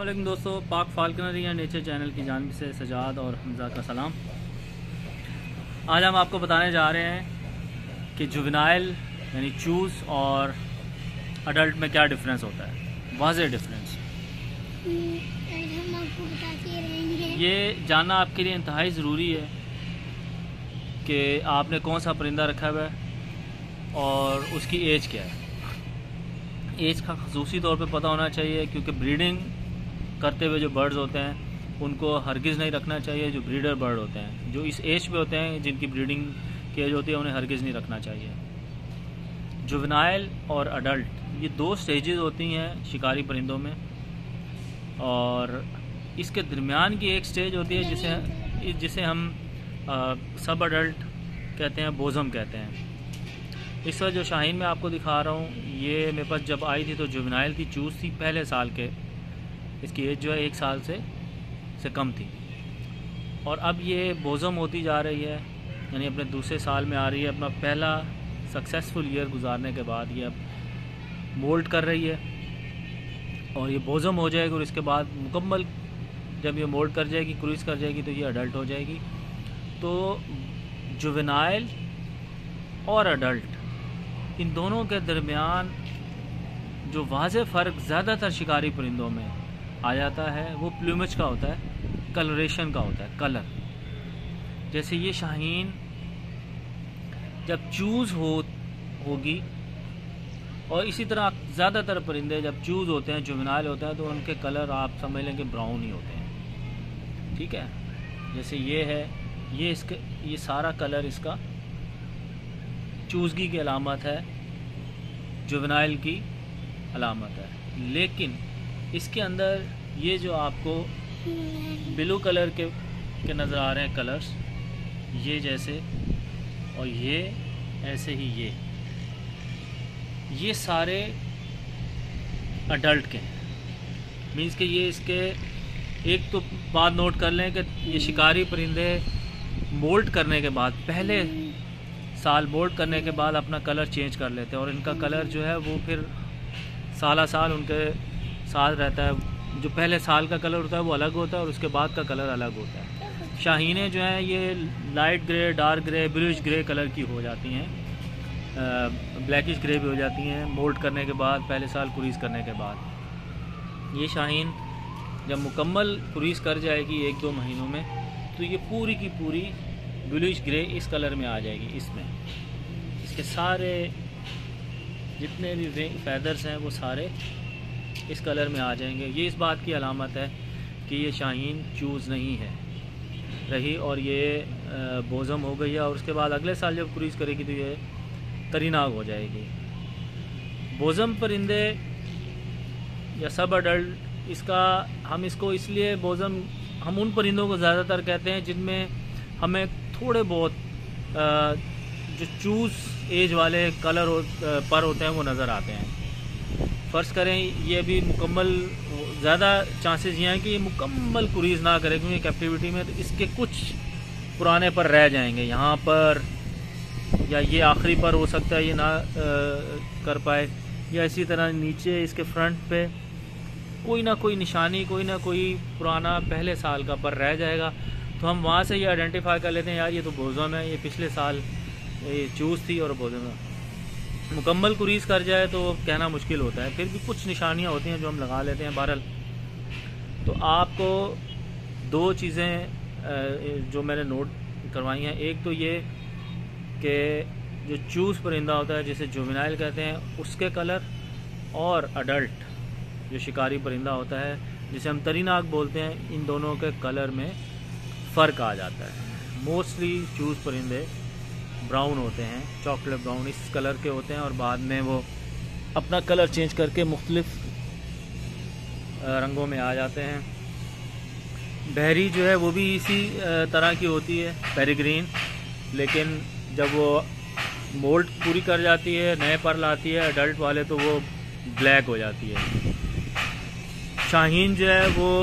अस्सलामुअलैकुम दोस्तों, पाक फाल्कनरी या नेचर चैनल की जानिब से सजाद और हमजा का सलाम। आज हम आपको बताने जा रहे हैं कि जुवेनाइल यानी चूज़ और अडल्ट में क्या डिफरेंस होता है, वाज़ेह डिफरेंस। हम आपको बताते रहेंगे। ये जानना आपके लिए इंतहाई ज़रूरी है कि आपने कौन सा परिंदा रखा हुआ है और उसकी एज क्या है। एज का ख़ुसूसी तौर पे पता होना चाहिए, क्योंकि ब्रीडिंग करते हुए जो बर्ड्स होते हैं उनको हरगिज़ नहीं रखना चाहिए। जो ब्रीडर बर्ड होते हैं, जो इस एज पे होते हैं, जिनकी ब्रीडिंग की एज होती है, उन्हें हरगिज़ नहीं रखना चाहिए। जुवेनाइल और अडल्ट ये दो स्टेजेस होती हैं शिकारी परिंदों में, और इसके दरमियान की एक स्टेज होती है जिसे हम सब अडल्ट कहते हैं, बोज़म कहते हैं। इस वक्त जो शाहीन मैं आपको दिखा रहा हूँ, ये मेरे पास जब आई थी तो जुवेनाइल थी, चूज़ थी, पहले साल के। इसकी एज जो है 1 साल से कम थी, और अब ये बोज़म होती जा रही है, यानी अपने दूसरे साल में आ रही है। अपना पहला सक्सेसफुल ईयर गुजारने के बाद ये अब मोल्ट कर रही है और ये बोज़म हो जाएगी, और इसके बाद मुकम्मल जब ये मोल्ट कर जाएगी, क्रूज़ कर जाएगी, तो ये अडल्ट हो जाएगी। तो जुवेनाइल और अडल्ट इन दोनों के दरमियान जो वाज़ेह फ़र्क ज़्यादातर शिकारी परिंदों में आ जाता है वो प्लूमेज का होता है, कलरेशन का होता है, कलर। जैसे ये शाहीन जब चूज़ होगी, और इसी तरह ज़्यादातर परिंदे जब चूज़ होते हैं, जुवेनाइल होते हैं, तो उनके कलर आप समझ लें कि ब्राउन ही होते हैं। ठीक है, जैसे ये है, ये सारा कलर इसका चूज़गी की अलामत है, जुवेनाइल की अलामत है। लेकिन इसके अंदर ये जो आपको ब्लू कलर के नज़र आ रहे हैं कलर्स, ये जैसे, और ये ऐसे ही, ये सारे अडल्ट के हैं। मीन्स कि ये इसके एक तो बात नोट कर लें कि ये शिकारी परिंदे मोल्ट करने के बाद, पहले साल मोल्ट करने के बाद अपना कलर चेंज कर लेते हैं, और इनका कलर जो है वो फिर साल साल उनके साथ रहता है। जो पहले साल का कलर होता है वो अलग होता है, और उसके बाद का कलर अलग होता है। शाहीनें जो हैं ये light grey, dark grey, bluish grey colour की हो जाती हैं, ब्लैकिश ग्रे भी हो जाती हैं मोल्ट करने के बाद, पहले साल क्रूज़ करने के बाद। ये शाहीन जब मुकम्मल क्रूज़ कर जाएगी 1-2 महीनों में, तो ये पूरी की पूरी ब्लूइश ग्रे इस कलर में आ जाएगी। इसमें इसके सारे जितने भी फैदर्स हैं वो सारे इस कलर में आ जाएंगे। ये इस बात की अलामत है कि ये शाहीन चूज़ नहीं है रही, और ये बोज़म हो गई है, और उसके बाद अगले साल जब क्रूज़ करेगी तो ये तरीनाग हो जाएगी। बोज़म परिंदे या सब अडल्ट, हम इसको इसलिए बोज़म, हम उन परिंदों को ज़्यादातर कहते हैं जिनमें हमें थोड़े बहुत जो चूज़ एज वाले कलर पर होते हैं वो नज़र आते हैं। फ़र्ज़ करें ये भी मुकम्मल, ज़्यादा चांसेस ये हैं कि ये मुकम्मल क्रूज़ ना करे, क्योंकि कैप्टिविटी में तो इसके कुछ पुराने पर रह जाएंगे यहाँ पर, या ये आखिरी पर हो सकता है ये ना कर पाए, या इसी तरह नीचे इसके फ्रंट पे कोई ना कोई निशानी, कोई ना कोई पुराना पहले साल का पर रह जाएगा। तो हम वहाँ से ये आइडेंटिफाई कर लेते हैं, यार ये तो बोज़म है, ये पिछले साल ये चूज़ थी और बोज़म है। मुकम्मल क्रूज़ कर जाए तो कहना मुश्किल होता है, फिर भी कुछ निशानियाँ होती हैं जो हम लगा लेते हैं। बहरहाल, तो आपको 2 चीज़ें जो मैंने नोट करवाई हैं, एक तो ये कि जो चूज़ परिंदा होता है जिसे जुवेनाइल कहते हैं उसके कलर, और अडल्ट जो शिकारी परिंदा होता है जिसे हम तरीनाग बोलते हैं, इन दोनों के कलर में फ़र्क आ जाता है। मोस्टली चूज़ परिंदे ब्राउन होते हैं, चॉकलेट ब्राउन इस कलर के होते हैं, और बाद में वो अपना कलर चेंज करके मुख्तलिफ रंगों में आ जाते हैं। बहरी जो है वो भी इसी तरह की होती है, पेरिग्रीन, लेकिन जब वो मोल्ट पूरी कर जाती है, नए पर लाती है अडल्ट वाले, तो वो ब्लैक हो जाती है। शाहीन जो है वो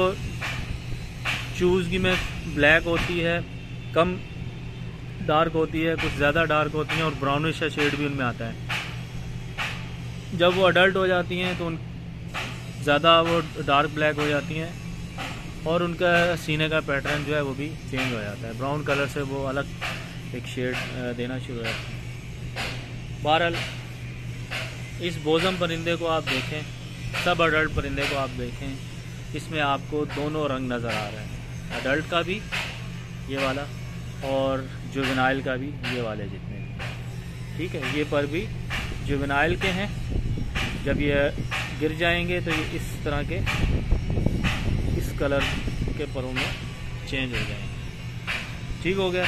चूज़गी में ब्लैक होती है, कम डार्क होती है, कुछ ज़्यादा डार्क होती हैं, और ब्राउनिश शेड भी उनमें आता है। जब वो अडल्ट हो जाती हैं तो ज़्यादा वो डार्क ब्लैक हो जाती हैं और उनका सीने का पैटर्न जो है वो भी चेंज हो जाता है, ब्राउन कलर से वो अलग एक शेड देना शुरू हो जाता है। बहरहाल इस बोज़म परिंदे को आप देखें, सब अडल्ट परिंदे को आप देखें, इसमें आपको दोनों रंग नज़र आ रहे हैं, अडल्ट का भी ये वाला और जुवेनाइल का भी ये वाले जितने भी, ठीक है। ये पर भी जुवेनाइल के हैं, जब ये गिर जाएंगे तो ये इस तरह के इस कलर के परों में चेंज हो जाएंगे। ठीक हो गया।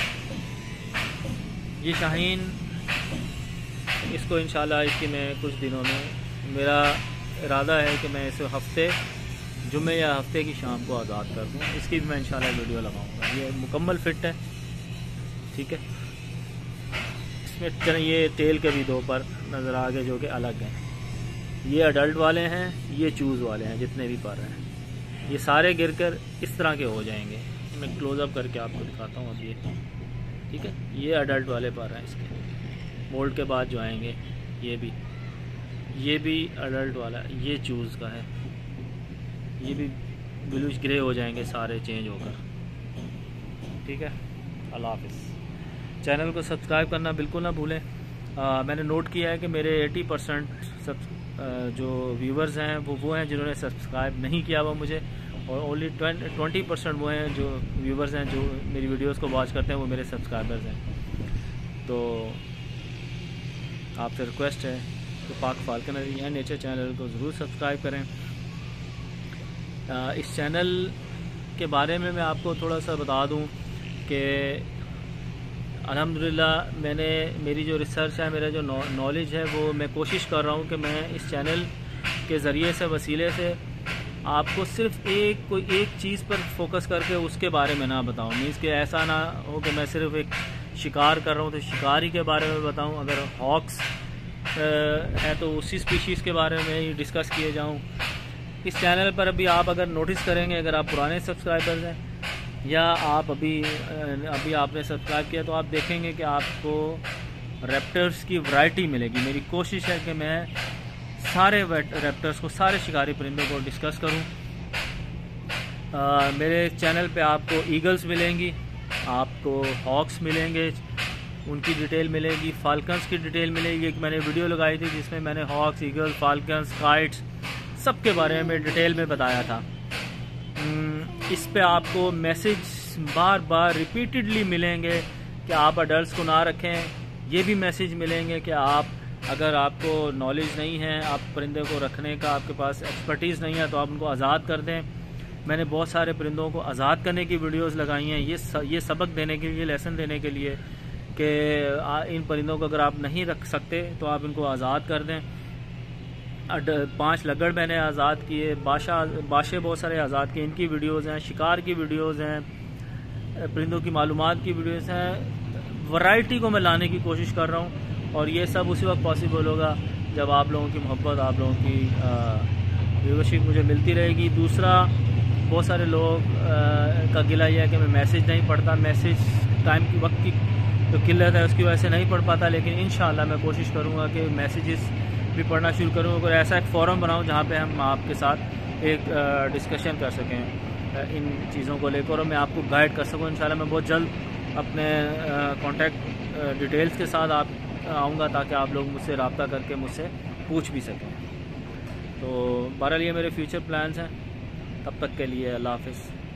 ये शाहीन, इसको इंशाल्लाह इसकी मैं कुछ दिनों में, मेरा इरादा है कि मैं इस हफ्ते जुम्मे या हफ्ते की शाम को आज़ाद कर दूँ। इसकी भी मैं इंशाल्लाह वीडियो लगाऊंगा। ये मुकम्मल फिट है, ठीक है। इसमें ये टेल के भी दो पर नज़र आ गए जो कि अलग हैं। ये अडल्ट वाले हैं, ये चूज़ वाले हैं, जितने भी पर हैं ये सारे गिरकर इस तरह के हो जाएंगे। मैं क्लोज़अप करके आपको दिखाता हूँ अब ये, ठीक है। ये अडल्ट वाले पर हैं इसके, मोल्ड के बाद जो आएंगे ये भी अडल्ट वाला, ये चूज़ का है, ये भी ब्लूइश ग्रे हो जाएंगे सारे चेंज होकर, ठीक है। अल्लाह हाफ़िज़। चैनल को सब्सक्राइब करना बिल्कुल ना भूलें। मैंने नोट किया है कि मेरे 80% जो व्यूवर्स हैं वो हैं जिन्होंने सब्सक्राइब नहीं किया हुआ मुझे, और ओनली 20% वो हैं जो व्यूवर्स हैं जो मेरी वीडियोस को वॉच करते हैं, वो मेरे सब्सक्राइबर्स हैं। तो आपसे रिक्वेस्ट है कि पाक फाल्कनरी या नेचर चैनल को ज़रूर सब्सक्राइब करें। इस चैनल के बारे में मैं आपको थोड़ा सा बता दूं कि अल्हम्दुलिल्लाह मेरी जो रिसर्च है, मेरा जो नॉलेज है, वो मैं कोशिश कर रहा हूँ कि मैं इस चैनल के ज़रिए से, वसीले से आपको सिर्फ कोई एक चीज़ पर फोकस करके उसके बारे में ना बताऊँ। मीन्स कि ऐसा ना हो कि मैं सिर्फ एक शिकार कर रहा हूँ तो शिकारी के बारे में बताऊँ, अगर हॉक्स है तो उसी स्पीशीज़ के बारे में ही डिस्कस किए जाऊँ। इस चैनल पर अभी आप अगर नोटिस करेंगे, अगर आप पुराने सब्सक्राइबर्स हैं या आप अभी आपने सब्सक्राइब किया, तो आप देखेंगे कि आपको रैप्टर्स की वैरायटी मिलेगी। मेरी कोशिश है कि मैं सारे रैप्टर्स को, सारे शिकारी परिंदों को डिस्कस करूं। मेरे चैनल पे आपको ईगल्स मिलेंगी, आपको हॉक्स मिलेंगे, उनकी डिटेल मिलेगी, फाल्कन्स की डिटेल मिलेगी। एक मैंने वीडियो लगाई थी जिसमें मैंने हॉक्स, ईगल, फाल्कन्स, काइट्स सब के बारे में डिटेल में बताया था। इस पे आपको मैसेज बार बार रिपीटेडली मिलेंगे कि आप अडल्ट्स को ना रखें। ये भी मैसेज मिलेंगे कि आप, अगर आपको नॉलेज नहीं है, आप परिंदे को रखने का, आपके पास एक्सपर्टीज़ नहीं है, तो आप उनको आज़ाद कर दें। मैंने बहुत सारे परिंदों को आज़ाद करने की वीडियोस लगाई हैं, ये सबक देने के लिए, लेसन देने के लिए कि इन परिंदों को अगर आप नहीं रख सकते तो आप इनको आज़ाद कर दें। 5 लगड़ मैंने आज़ाद किए, बाशे बहुत सारे आज़ाद किए, इनकी वीडियोज़ हैं, शिकार की वीडियोज़ हैं, परिंदों की मालूमात की वीडियोज़ हैं। वैरायटी को मैं लाने की कोशिश कर रहा हूँ, और ये सब उसी वक्त पॉसिबल होगा जब आप लोगों की मोहब्बत, आप लोगों की व्यूवरशिप मुझे मिलती रहेगी। दूसरा, बहुत सारे लोग का गिला यह है कि मैं मैसेज नहीं पढ़ता, मैसेज टाइम की, वक्त की जो किल्लत है उसकी वजह से नहीं पढ़ पाता, लेकिन इंशाल्लाह मैं कोशिश करूँगा कि मैसेजेस भी पढ़ना शुरू करूँ, और ऐसा एक फ़ोरम बनाऊँ जहाँ पे हम आपके साथ एक डिस्कशन कर सकें इन चीज़ों को लेकर, और मैं आपको गाइड कर सकूँ। इंशाल्लाह मैं बहुत जल्द अपने कॉन्टैक्ट डिटेल्स के साथ आऊँगा, ताकि आप लोग मुझसे रब्ता करके मुझसे पूछ भी सकें। तो बहरहाल ये मेरे फ्यूचर प्लान्स हैं। तब तक के लिए अल्लाह हाफ़िज़।